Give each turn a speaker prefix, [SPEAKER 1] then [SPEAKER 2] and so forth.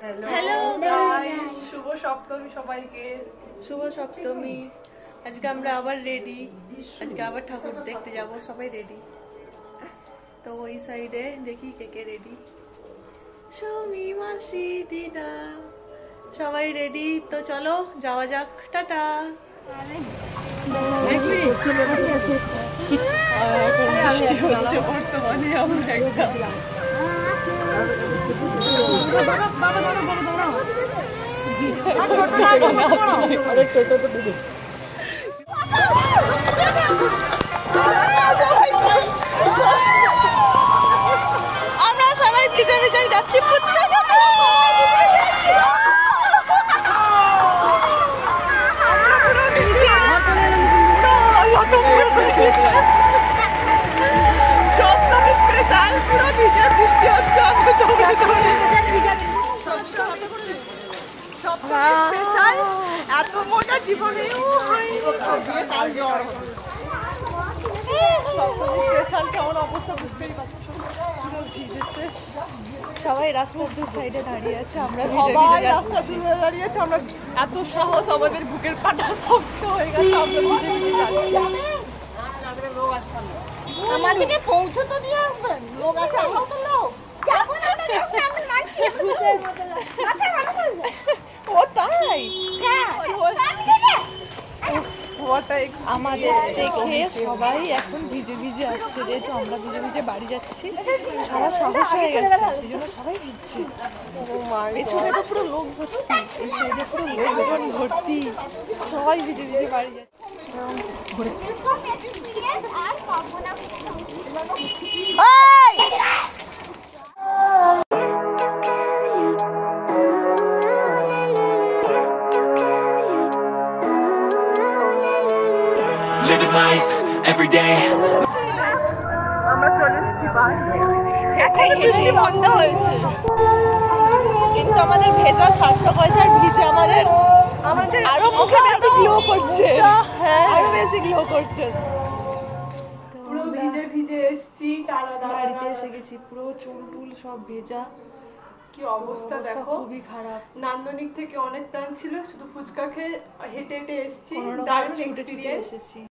[SPEAKER 1] Hello guys, শুভ সপ্তমী সবাইকে।
[SPEAKER 2] শুভ সপ্তমী। আজকে আমরা আবার রেডি, আজকে আবার ঠাকুর দেখতে যাব, সবাই রেডি। তো ওই সাইডে দেখি কে কে রেডি। সৌমি, মাসি, দিদা সবাই রেডি, তো চলো যাওয়া যাক। টাটা। বর্তমানে আমরা একটা আমরা সবাই পিছনে পিছনে যাচ্ছি ফুচকা খেতে। বৃষ্টি হচ্ছে, এত মোটা জীবনে কেমন অবস্থা বুঝতেই পারছো। সবাই রাস্তার দু সাইডে দাঁড়িয়ে আছে, আমরা সবাই রাস্তার দূরে দাঁড়িয়ে আছে। আমরা এত সাহস, আমাদের বুকের পাটা শক্ত হয়ে গেছে। আমরা ভিজে ভিজে যাচ্ছি।
[SPEAKER 3] আমাদেরকে পৌঁছে তো দিয়ে আসবেন, লোক আছে, আমরাও তো লোক।
[SPEAKER 2] ও তাই আমাদের দেখে সবাই এখন ভিজে ভিজে আসছে, যেহেতু আমরা ভিজে ভিজে বাড়ি যাচ্ছি। সবার সাহস হয়ে গেছে, সেই জন্য সবাই ভিজছে। পেছনে তো পুরো লোক ভর্তি, এই সাইডে পুরো লোকজন ভর্তি, সবাই ভিজে ভিজে বাড়ি যাচ্ছে।
[SPEAKER 4] Living life every day.
[SPEAKER 2] আমরা চলে এসেছি বৃষ্টি বন্ধ হয়েছে, কিন্তু আমাদের ভেজা স্বাস্থ্যকর ভিজে আমাদের আরো মুখে বেশি গ্লো করছে, আরো বেশি গ্লো করছে।
[SPEAKER 1] পুরো ভিজে ভিজে এসেছি,
[SPEAKER 2] বাড়িতে এসে গেছি, পুরো চুল টুল সব ভেজা।
[SPEAKER 1] কি অবস্থা দেখো,
[SPEAKER 2] খুবই খারাপ।
[SPEAKER 1] নান্দনিক থেকে অনেক প্ল্যান ছিল, শুধু ফুচকা খেয়ে হেঁটে হেঁটে এসেছি।
[SPEAKER 2] দারুণ
[SPEAKER 1] দারুণ
[SPEAKER 2] এক্সপিরিয়েন্স
[SPEAKER 1] এক্সপিরিয়েন্স।
[SPEAKER 2] এসেছি।